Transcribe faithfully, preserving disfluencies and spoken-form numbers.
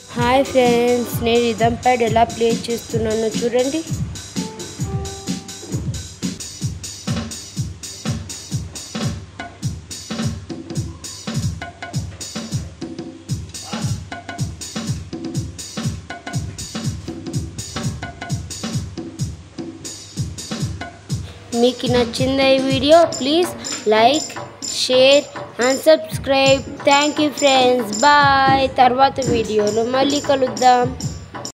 Hi friends, నేను rhythm pad ఎలా play చేస్తున్నానో చూడండి. మీకు నచ్చిందా ఈ వీడియో? Please like, share and subscribe. Thank you friends, bye. తర్వాత వీడియోలో మళ్ళీ కలుద్దాం.